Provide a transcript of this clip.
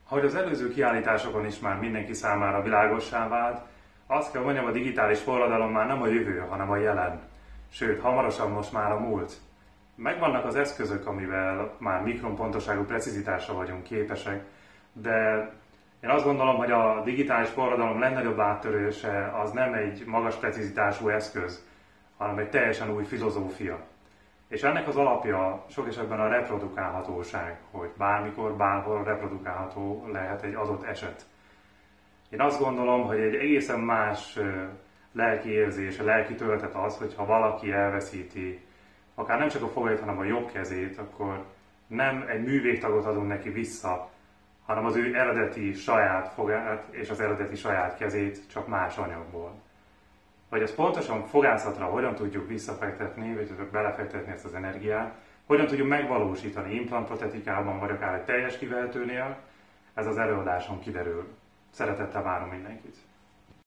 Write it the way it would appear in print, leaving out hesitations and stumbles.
Ahogy az előző kiállításokon is már mindenki számára világossá vált, azt kell mondjam, a digitális forradalom már nem a jövő, hanem a jelen. Sőt, hamarosan most már a múlt. Megvannak az eszközök, amivel már mikronpontoságú precizitásra vagyunk képesek, de én azt gondolom, hogy a digitális forradalom legnagyobb áttörése az nem egy magas precizitású eszköz, hanem egy teljesen új filozófia. És ennek az alapja sok esetben a reprodukálhatóság, hogy bármikor, bárhol reprodukálható lehet egy adott eset. Én azt gondolom, hogy egy egészen más lelki érzés, lelki töltet az, hogyha valaki elveszíti akár nem csak a fogait, hanem a jobb kezét, akkor nem egy művégtagot adunk neki vissza, hanem az ő eredeti saját fogát és az eredeti saját kezét, csak más anyagból. Hogy ezt pontosan fogászatra hogyan tudjuk visszafektetni, vagy belefektetni ezt az energiát, hogyan tudjuk megvalósítani implantprotetikában, vagy akár egy teljes kivehetőnél, ez az előadáson kiderül. Szeretettel várom mindenkit!